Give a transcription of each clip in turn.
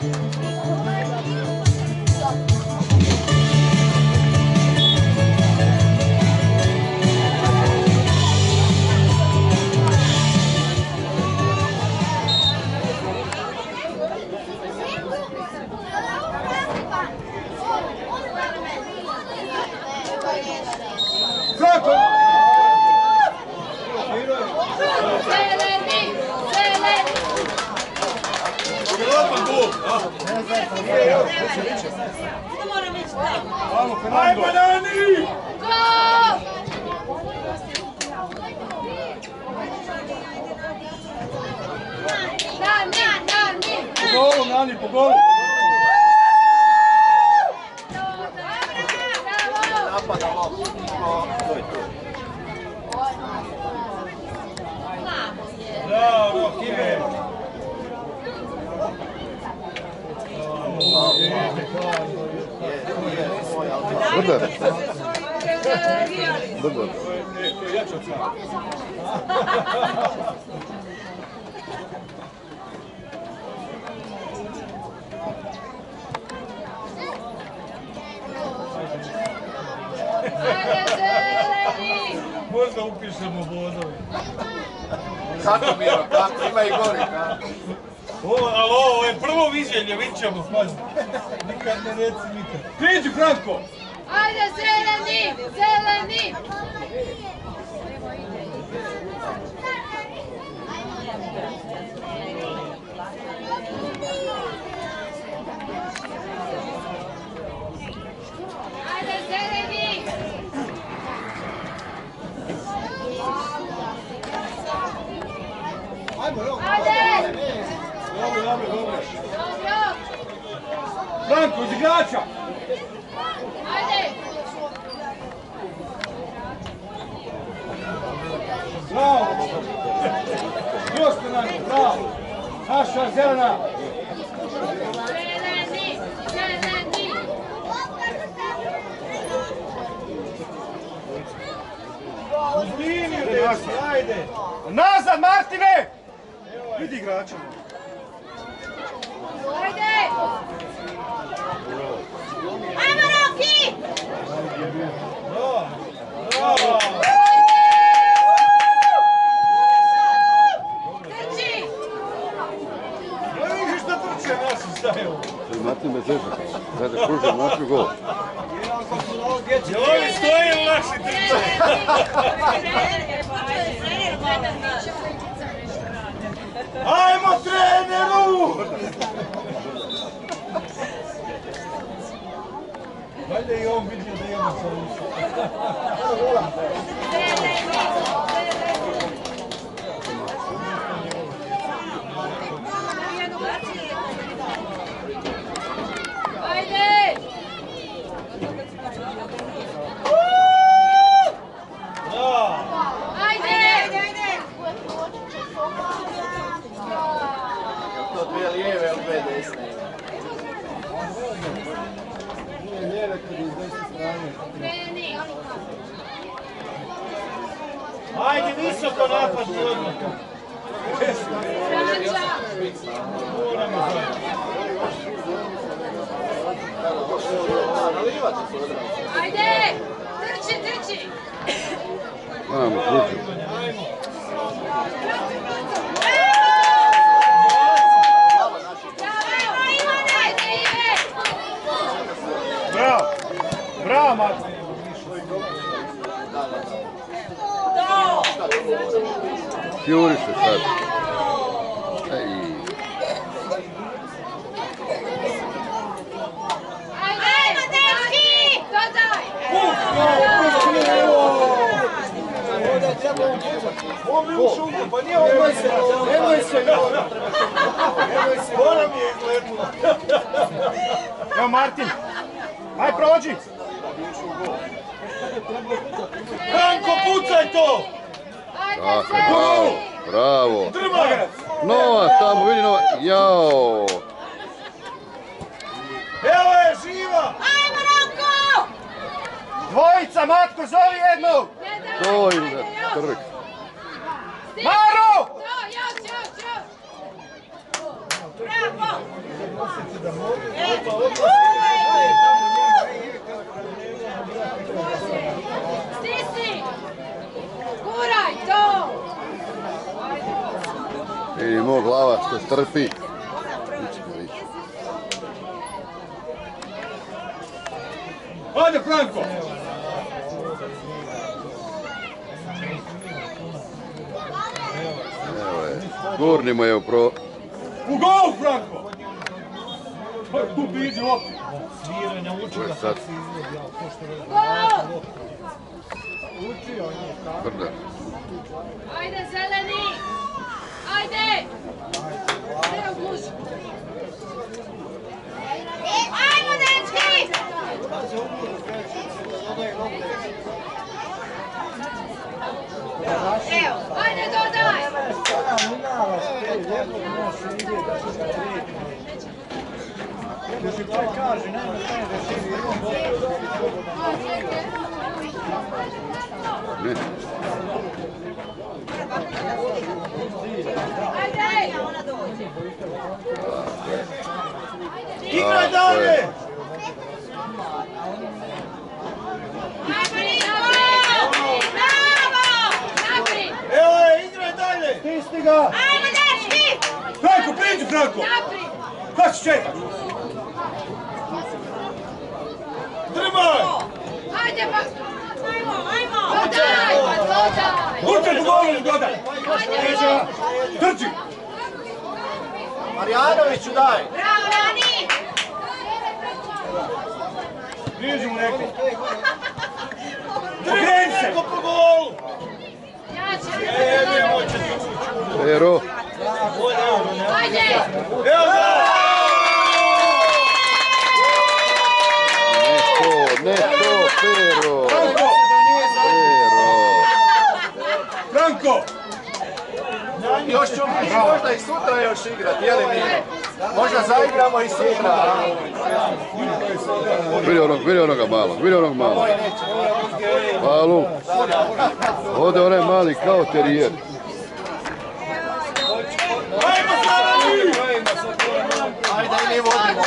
Ajmo, Nani! Po golu, Nani, po golu! Napadamo. To je to. Bravo, Kime! Dobar. Dobar. Možda upišemo bodove. Kako Miro, kako? Ima i gori, kako? Ali ovo je prvo viđenje, vidit ćemo, pazi. Nikad ne reci nikad. Priđi, Franko! Ajde, zeleni! Zeleni! Ajde, zeleni! Ajde! Dobro. Franko, iz igrača! Ajde! Bravo! Još ste nam, bravo! Naša zelena! Zeleni! Zeleni! Uz liniju, deci, ajde! Nazad, Martine! Vidi igrača. Ajde! Ajmo, Roki! Bravo! Bravo! Trči! Ne vidiš što trče naši staju. Martin bez zeza. Sada kružem našu gol. Jel ovi stoji ili naši trče? Ajmo treneru! Valjda i on vidio da imamo soluciju. Ajde! To dvije lijeve, ali dvije desne. Lijeve kad je iz desne strane. Ajde, visoko napad odmah. Moramo zajedno. Ajde! Trči, trči! Ajmo, kružem. Ajmo. Bravo! Bravo, Martin! Fjuri se sad. Ej. Ajde, dečki! Dodaj! On bi ušao, pa nije nemoj se! Ona mi je izgledala. Evo Martin, aj prođi! Franko, pucaj to! Tako, bravo, bravo. Drmagac! Nova, tamo, vidi Nova. Jao. Evo je, živa! Ajmo, Roko! Dvojica, Matko, zovi jednu! To im da trk. Maro! Još! Bravo! Stisni! Guraj, to! Vidimo glava što strpi. Ajde, Franko! Evo je. Gurnimo je pro... U gol, Franko! Tu priđi loptu. Sad. Gol! Brda. Ajde, zeleni! Ajde! Evo guži! Ajmo, dečki! Evo, ajde, dodaj! Ne. Ajde! Igraj dalje! Ajmo, Niko! Bravo! Naprijed! Evo je, igraj dalje! Stisni ga! Ajmo, dečki! Franko, priđi, Franko! Naprijed! Kako si čekaš? Trebaj! Ajde, pa... Dodaj, pa dodaj! Určaj tu golu, dodaj! Ajde, gol! Trči! Marjanoviću daj! Bravo, Rani! Priđi mu neko! Okreni se! Neko po golu! Ja ću... Pero. Ajde! Evo ga! Ne to, Pero. Franko! Pero. Franko! Još ću možda i sutra još igrati, jeli mi? Možda zaigramo i sutra. Vidi onoga malo. Malu. Ode onaj mali kao terijer. Ajmo, Zeleni! Ajde i mi vodimo,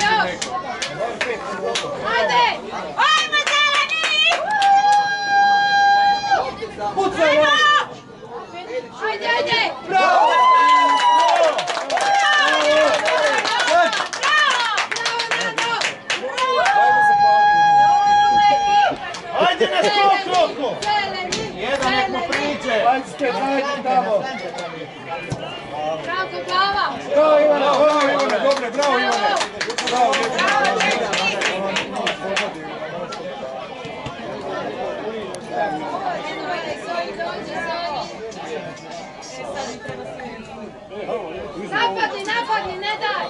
Ajde! Ajmo, zeleni! Pucaj! Ajde, ajde! Bravo! Ajde na skok, Roko! Jedan nek mu priđe. Ajde, ajde, tamo! Franko, glava! Bravo, Ivane, dobre, bravo, Ivane! Bravo, Napadni, ne daj!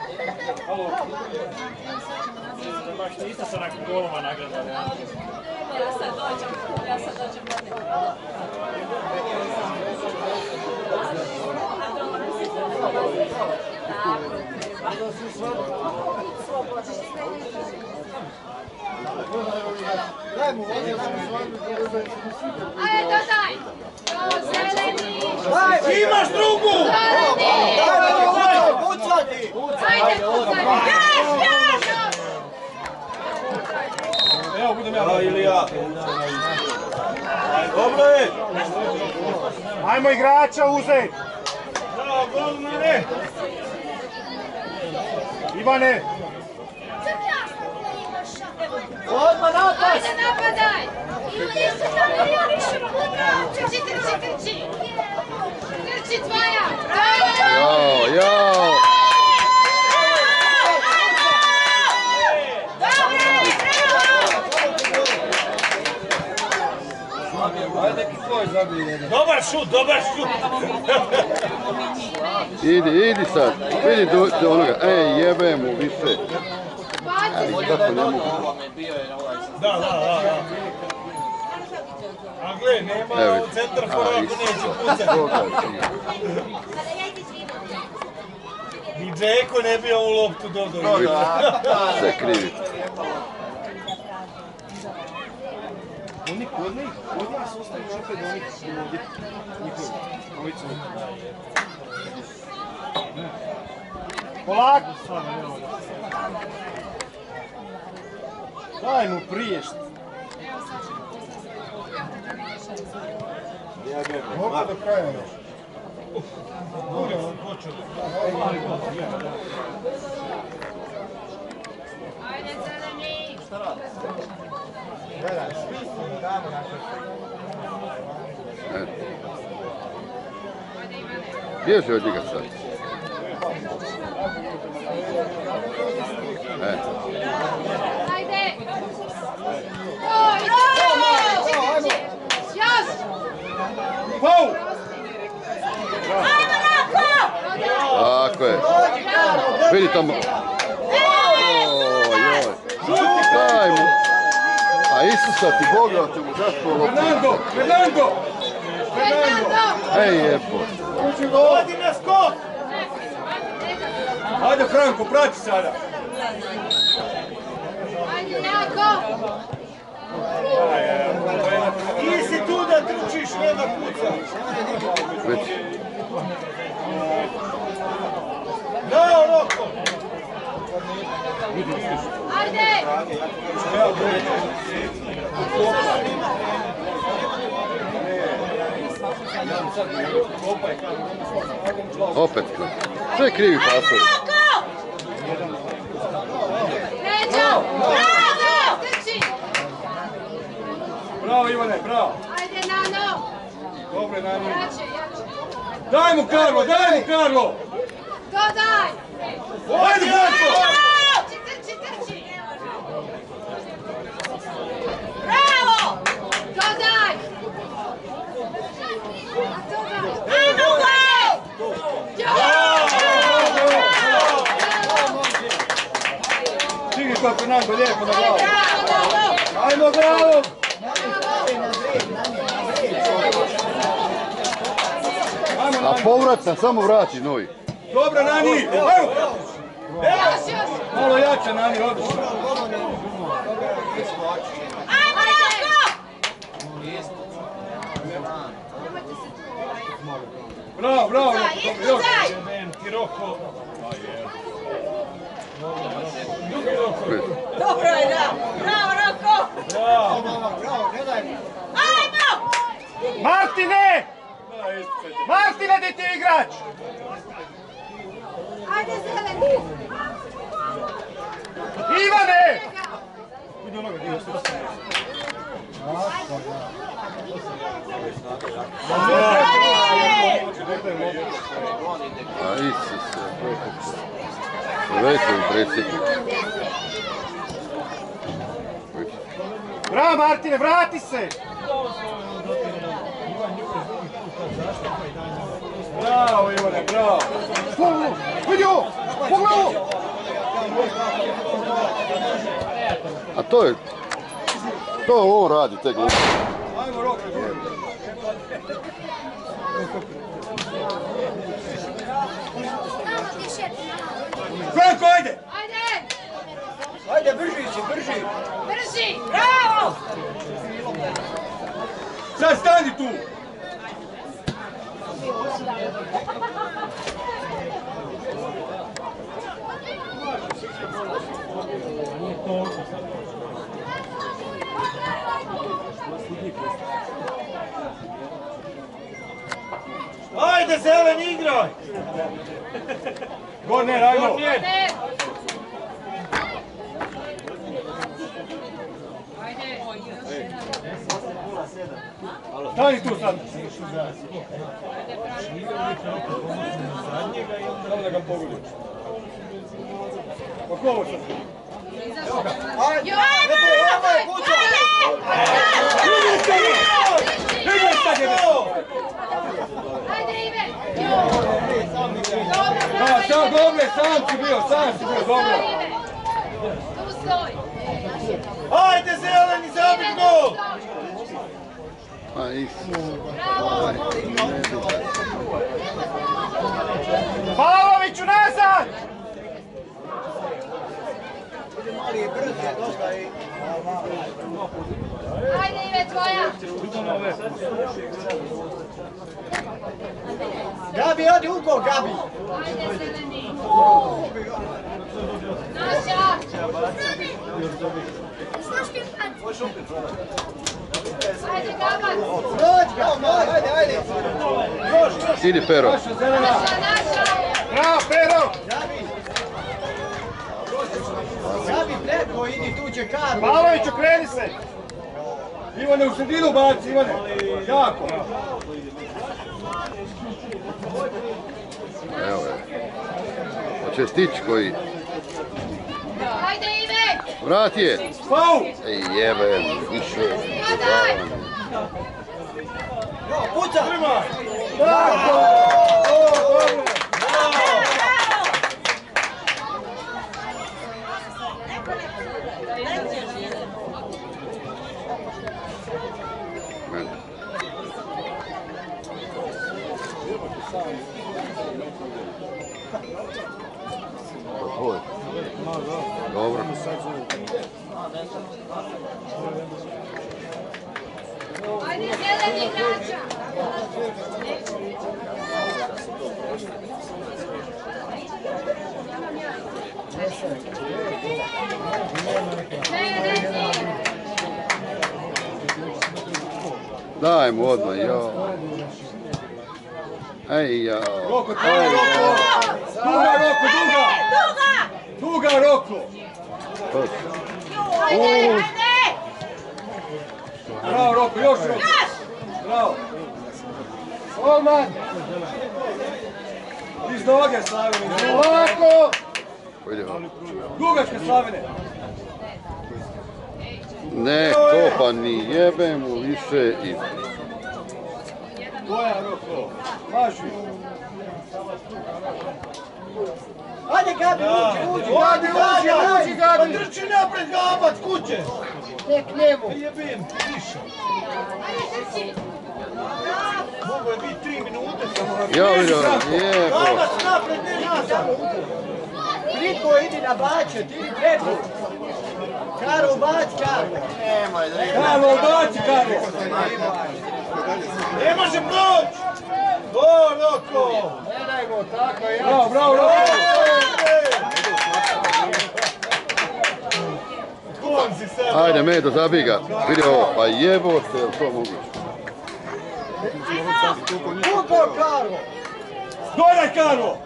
Baš niste se nakon golova nagradali. Ja sad dođem. Ajde, dodaj! To, zeleni! Imaš drugu! Zeleni! Pucati! Ajde, pucaj! Još! Evo, budem ja. Ili ja. Dobro je! Ajmo igrača uzeti! Bravo, golmane! Ivane! Odmah napad! Ajde, napadaj! Trči! Trči tvoja! Bravo! Jao! Dobar šut! Idi sad. Vidi do onoga. Ej, jebe mu više. Ali kako ne mogu. Da. A gle, nema centar fora ako neće pucati. Ni Džeko ne bi ovu loptu dodao. Se krivi. Kod nas ostaju opet onih ljudi. Njihovi. Ovi su. Polako. Daj mu priješt. Mogu do kraja još. Ajde, zeleni. Gledaj, svi smo tamo naše. Bježi od njega sad. Ajde. Oj, još. Pau! Tako je. Vidi tamo. Ojoj. Daj mu. A Isusa ti Boga će mu zašto loptu. Fernando! Fernando! Ej jebo. Vodi na skok! Ajde Franko, prati sada! Ajde, jako. Ti si tu da trčiš, ne da pucaš. Već. Bravo, Roko! Ajde. Opet. Sve krivi pasovi. Ređo. Bravo. Trči. Bravo Ivane, bravo! Ajde, Nano. Dobre, Nani. Jače, jače. Daj mu Karlo, daj mu Karlo! Dodaj. Ajde Franko! Trči, trči. Bravo. Dodaj. Ajmo gol. Stigni to Fernando, lijepo na glavu! Bravo. Ajmo glavom! A povratna, samo vrati novi. Dobro Nani! Evo! Još. Malo jače Nani, odlično! Ajmo, Roko. Bravo, bravo! Izuzaj. Ti Roko! Dobro je, da. Bravo, Roko. Bravo! Ajmo! Martine! Martine, gdje ti je igrač? Ajde, zeleni. Ivane! A Isuse. Već je predsjednik. Bravo Martine, vrati se! Bravo Ivane, bravo! Vidi ovo! Pogledaj ovo! A to on radi, te glupi. Ajmo Roko! Franko, ajde! Ajde. Ajde, brži si, brži! Brži. Bravo. Sad stani tu! Ajde, zelen, igraj! Gornjer, ajmo! Ajde. Stani tu sad! Samo da ga pogodi. Kako ovo sad? Ajde, ajde, kuća! Ajde, Ive. Da, sad dobro, sam si bio, dobro. Tu stoj. Ajde, zeleni, zabij gol! A Isus. Bravo. Pavloviću, nazad! Ajde, Ive, tvoja. Gabi, odi u gol, Gabi! Ajde, zeleni. Naša! Ajde, Gaban! Idi Pero. Naša, naša! Bravo, Pero! Zabi preko, idi tu će Karlo. Pavlović, okreni se! Ivane, u sredinu baci, Ivane. Jako. Evo je. Hoće stići koji. Ajde, Ive! Vrat je. Faul! Ej, jebem, više. Padaj! Puca! Dobro. Ajde, zeleni igrača! Daj mu odmah, jo. Ej, jo. Roko, Roko! Duga, Roko, duga! Duga, Roko! Ajde, ajde! Bravo, Roko, još Roko! Bravo! Olman! Iz noge, Slavine! Ovako! Dugačke, Slavine! Ne kopa ni jebe mu više i... Boja, Roko! Maži! Ajde Gabi, uđi! Uđi, Gabi! Trči napred, Gabac, kuće! Nek njemu! Jebim, više! Ajde, trči! Mogu je biti 3 minute samo. Jo, jebo! Gabac, napred, ne nazad! Pritko idi na bačet, idi preko! Karo, baci Karo! Karlo, baci, Karlo! Ne može proći! O, Roko! Ne dajmo tako, ja! Bravo, bravo, Roko! Ajde, Medo, zabij ga. Vidi ovo, pa jebo se, jel to moguće? Kupo Karo! Doraj, Karlo!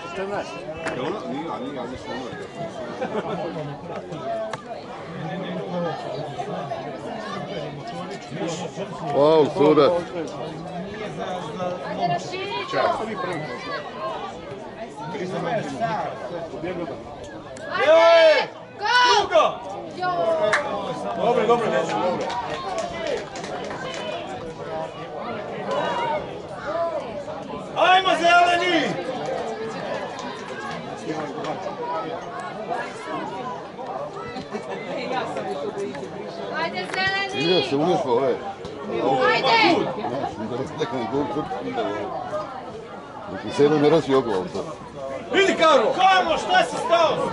Faul, sudac. Ajde, raširit ću! Ajde! Go! Duga! Joj! Dobro, dobro, dečko, dobro. Ajmo, zeleni! Ajde, zeleni! Ide se umješao ove. Ajde! Neki se jedno ne razi oglav sad. Vidi, Karlo! Karlo, šta si stao?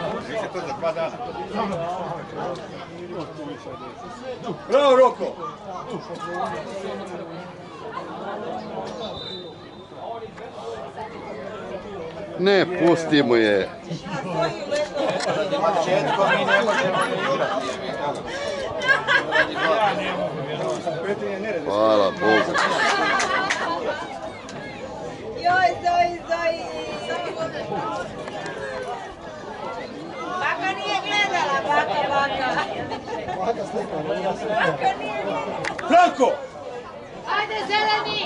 Bravo, Roko! Ne, pusti mu je. Početko mi ne možemo igrati. Hvala Bogu. Joj, Zoji! Baka nije gledala, baka. Baka nije gledala. Franko! Ajde, zeleni!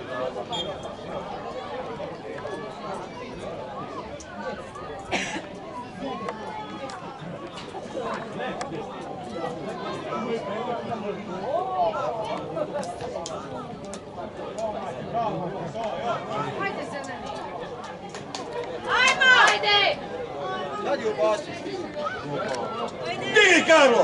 Ajde, zeleni! Ajmo! Ajde! Sad ju baci! Digni, Karlo!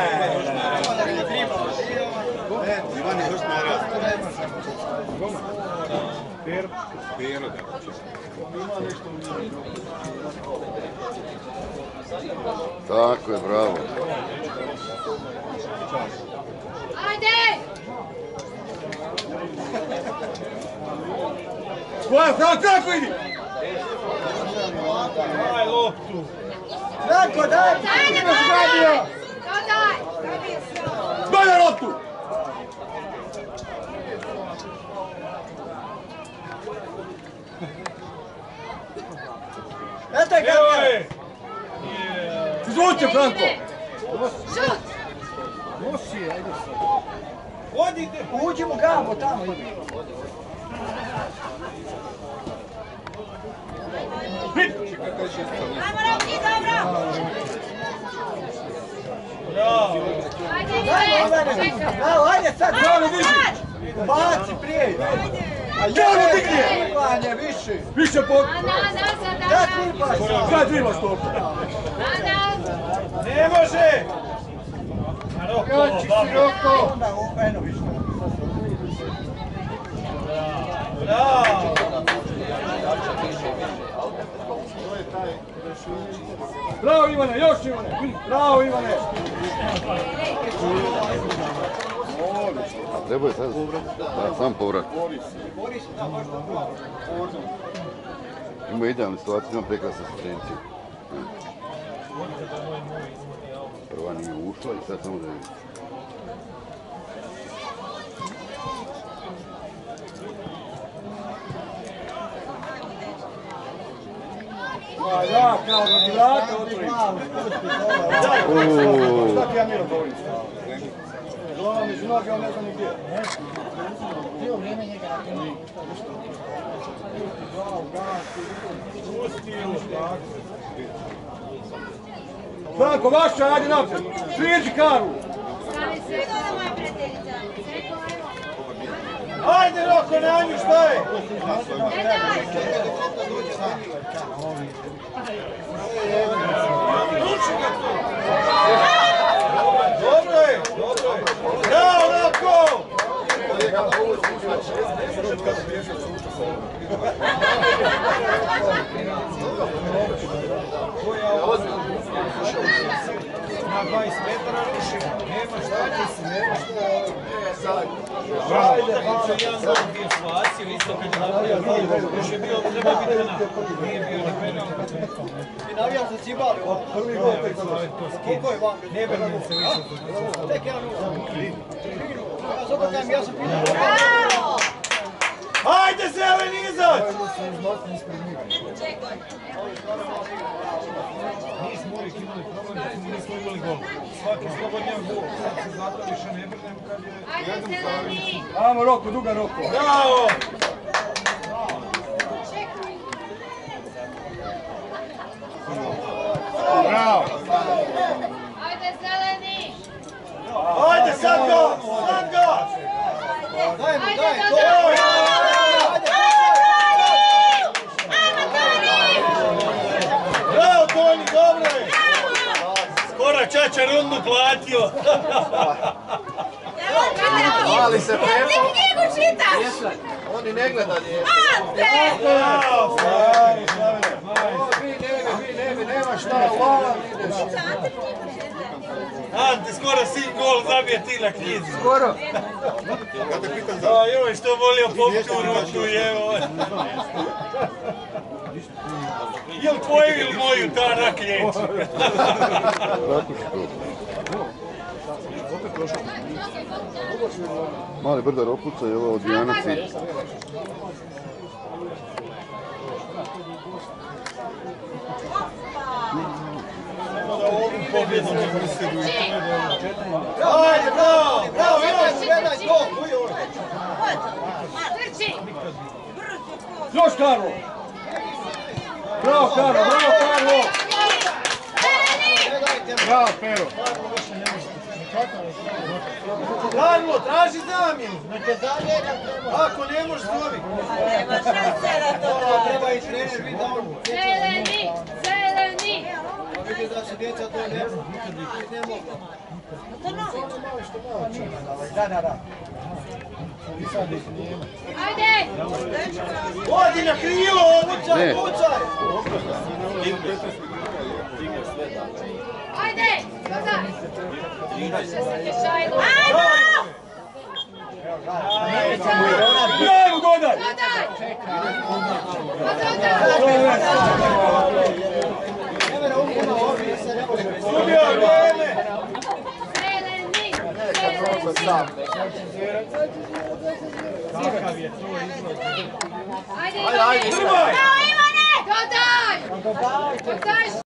Tako je, bravo. Ajde! Franko, idi! Daj loptu. Franko, daj! Ajde, Ti me zgradio! dodaj! Daj na loptu! Eto je Evo kako! je. Izvolite, Franko! Šut! Odite. Uđi mu gamo tamo. Ajmo Roki, dobro! Bravo. Ajde, Daj, Ivane! Ivane! Bravo, ajde sad! Bravo, diži! Baci prije! A Bravo, digni! Ivane, više! Više po... Ana, nazad, Da Ana! tripaš! Sad drima stopu! Ana! Ne može. Roko, Kači si dobro. Roko! Onda eno više. Bravo. Bravo Ivane, još Ivane! Bravo Ivane! Treba je sad sam povrat. Ima idealnu situaciju, ima prekrasnu asistenciju. Prva nije ušla i sad samo da vidi. Pa ja, kao da ti vrata otvorim. Šta ti ja Miro govorim? Glava među noge, on ne zna ni gdje. Franko, vaša, ajde napred. Prijeđi Karu. Stani se! Vidite moja prijateljica. Seko, evo! Ajde Roko, na nju, šta je? Ne daj! Dobro je, dobro je. Bravo, Roko! Na 20 metara rušimo. Nema šta će se, nema šta. Ajde, pa će jedan gol bio spasio, isto kad je napravio gol. Još je bio, treba biti penal. Nije bio ni penal. I navijam za Cibali, prvi gol tek za nas. Koliko je vam? Ne brnim se više. Tek 1-0. Ja zato kajem, ja sam pitao. Bravo! Ajde, zeleni izać! Čekaj. Nismo uvijek imali problem da smo nismo imali gol. Svaki slobodnjak gol. Sad se zato više ne brnem kad je... Ajde, zeleni! Ajmo Roko, duga Roko. Bravo! Čekaj! Bravo. Ajde, zeleni! Ajde, sad ga! Sad ga! Daj mu, Ajde, daj, to! dodaj! Bravo, Toni, dobro je! Skoro Čača rundu platio. Mali se Ja ti Pepo. knjigu čitaš! Oni ne gleda nije. Ante! Bravo, Slavi, Slavi. Vi nema šta, hvala ideš. Ante, skoro sin gol zabije ti na knjizi. Skoro. A joj, što volio popću ruku, evo. Jel tvoju ili moju ta rak liječi? Kako će to? Mali brda Rokuca i ovo od Dijana cilj. Samo da ovu pobjedu ne prisjedu i to je dobro. Ajde, bravo, bravo, gledaj to, uj ovdje. Trči! Još Karlo. Bravo Karlo, bravo Karlo. Bravo Pero. Karlo, traži zamjenu. Neke dalje nam treba. Ako ne možeš zovi. Nema šanse da to To treba i trener vidi da on Zeleni! Zeleni! vidi da se djeca to ne mogu. Da. Ajde! Odi na krilo, Ne. pucaj. Ajde! Dodaj! Može se Kešajlo! Ajmo! Daj mu godaj. Dodaj! Studio, vrijeme! Zeleni! Kakav je to izgled? Ajde, Ajde, Ivane! ajde. Bravo, Ivane! Dodaj! Dodajte. Dodaj